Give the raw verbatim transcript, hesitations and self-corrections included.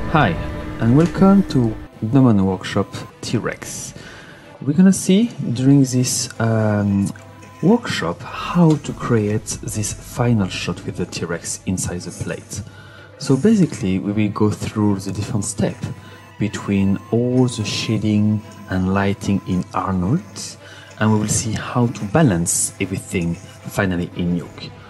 Hi, and welcome to Gnome Workshop TRex. We're gonna see during this um, workshop how to create this final shot with the TRex inside the plate. So basically we will go through the different steps between all the shading and lighting in Arnold, and we will see how to balance everything finally in Nuke.